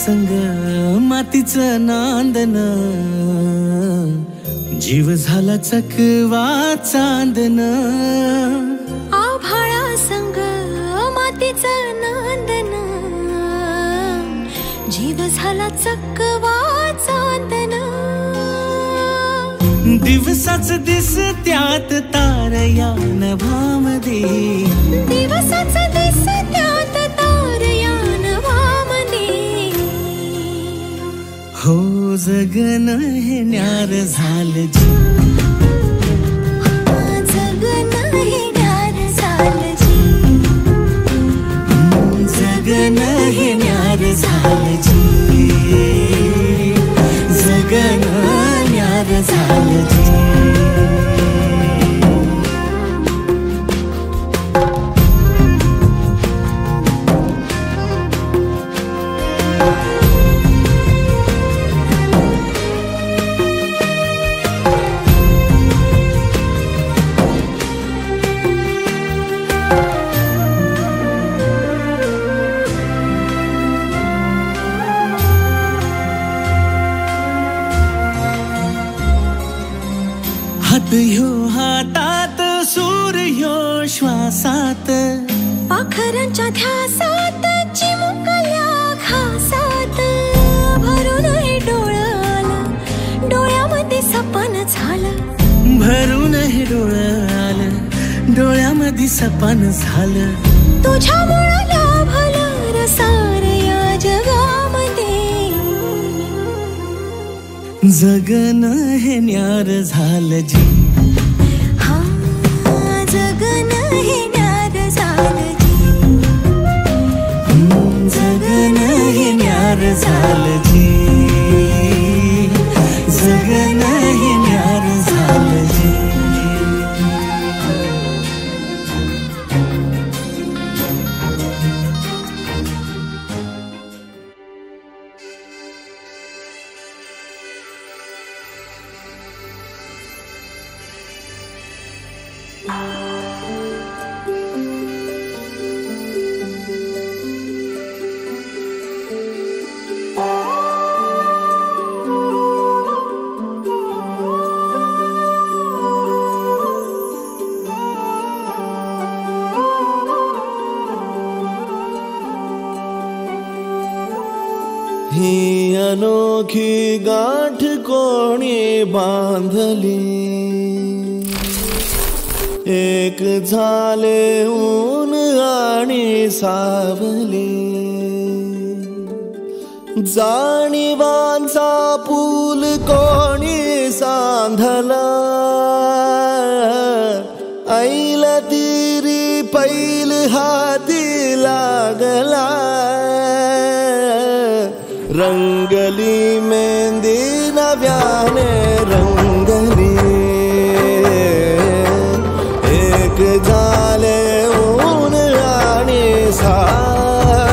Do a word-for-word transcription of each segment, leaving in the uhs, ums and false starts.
संग मातीचं नांदन, जीव झाला चकवा चांदन. आभाळा संग मातीचं नांदन, जीव झाला चकवा चांदन. दिवसाच दिस त्यात तार या नभामध्ये, दिवसाच दिस त्यात तार या नभामध्ये. हो जगन हे न्यार झालं जी, जगन हे न्यार झालं जी, जगन हे न्यार झालं जी, जगन न्यार झालं जी. हात ह्यो हातात, सूर ह्यो श्वासात, पाखरांच्या ध्यासात, चिमुकल्या घासात. भरून हे डोळं आलं, डोळ्यामध्ये सपन झालं. भरून हे डोळं आलं, डोळ्यामध्ये सपन झालं. तुझ्यामुळं लाभलं रसार या जगामध्ये. जगन हे न्यार झालं जी, हा जगन हे न्यार झालं जी, जगन हे न्यार झालं जी, जगन हे न्यार झालं जी. ही अनोखी गाठ कोणी बांधली, एक झाले ऊन आणि सावली. जाणीवांचा पूल कोणी सांधला, ऐल तिरी पैल हाती लागला. रंगली मेहंदी नव्याने रंगली, एक झाले ऊन आणि सावली.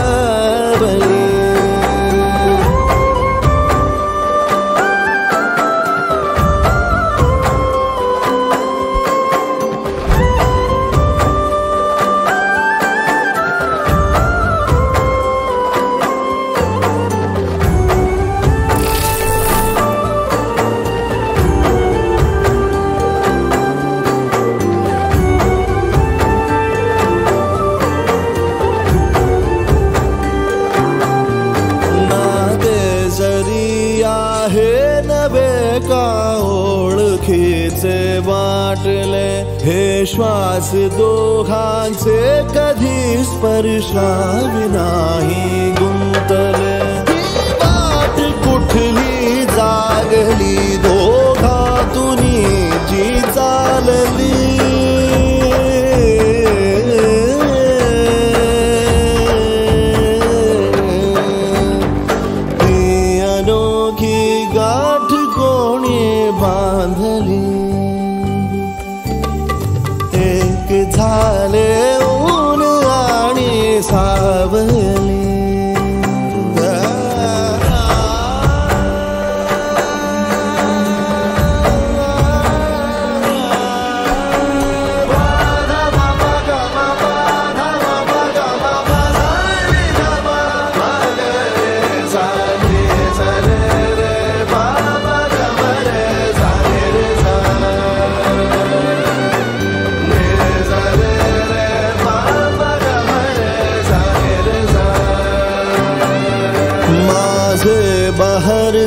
वाटले हे श्वास दोघांचे कधी स्पर्शावी नाही गुंतले. वाट कुठली जागली दोघातून जी चालली. ती अनोखी गाठ कोणी बांधली, झाले ऊन आणि सावली. time.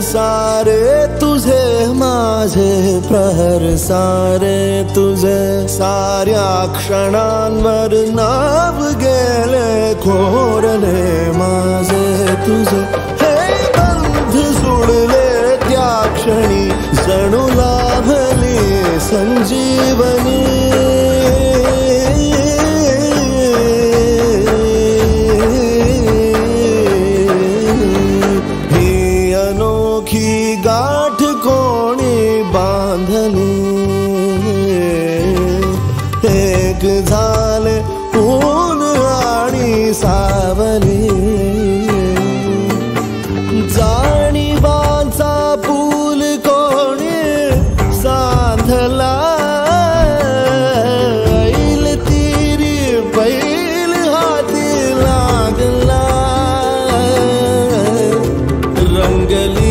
सारे तुझे माझे प्रहर सारे तुझे साऱ्या क्षणांवर नाव गेले खोरले माझे तुझे हे बंध सोडले त्या क्षणी जणू लाभली संजीवनी गाठ कोणी बांधली एक झाले ऊन आणि सावली जाणीवांचा पूल कोणी सांधला ऐल तिरी पैल हाती लागला रंगली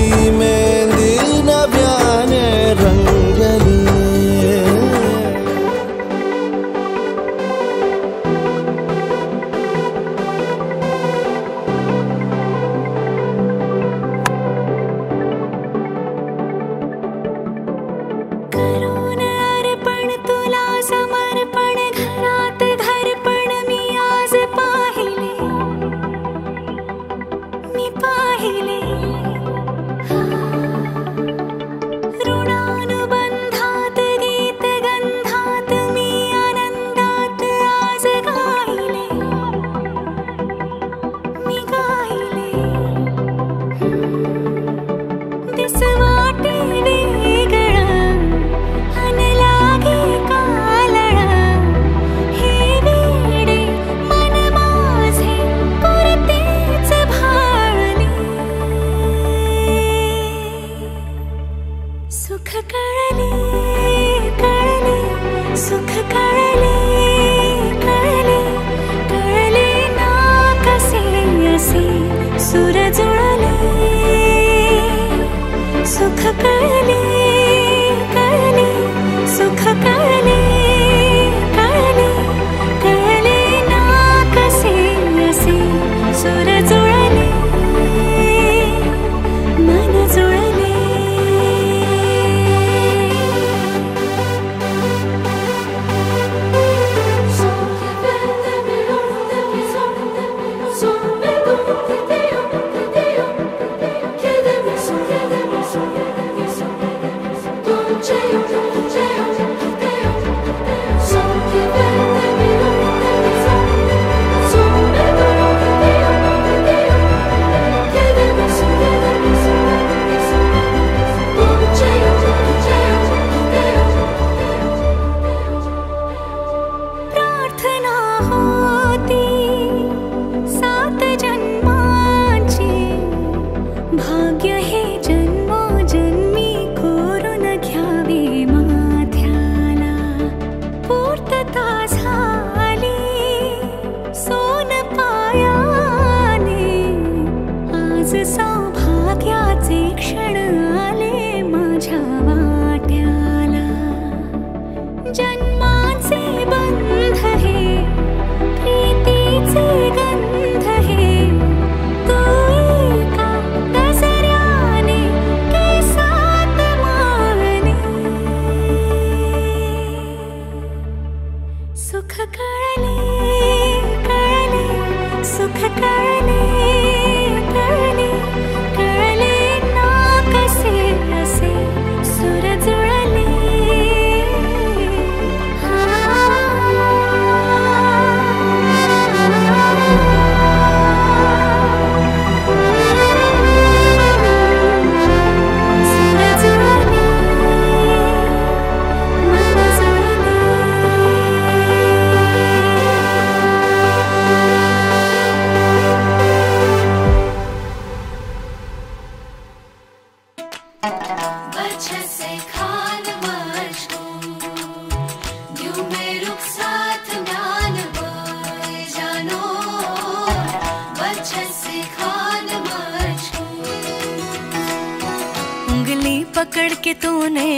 पकड़ के तूने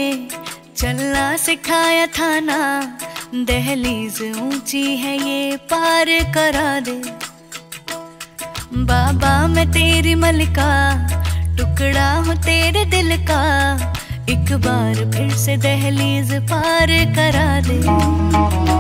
चलना सिखाया था ना, दहलीज ऊंची है ये पार करा दे। बाबा मैं तेरी मलिका टुकड़ा हूँ तेरे दिल का, एक बार फिर से दहलीज पार करा दे।